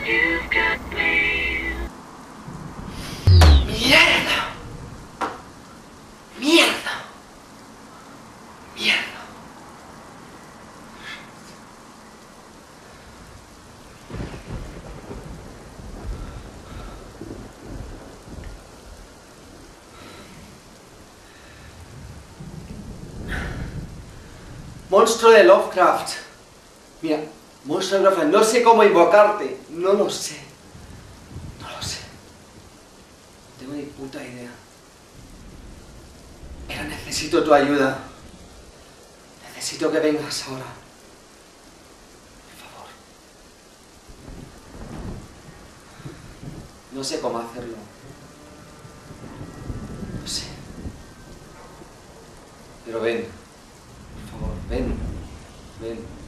¡Mierda! ¡Mierda! ¡Mierda! Monstruo de Lovecraft. Mira, monstruo de Lovecraft, no sé cómo invocarte. No lo sé. No lo sé. No tengo ni puta idea. Pero necesito tu ayuda. Necesito que vengas ahora. Por favor. No sé cómo hacerlo. No sé. Pero ven. Por favor, ven. Ven.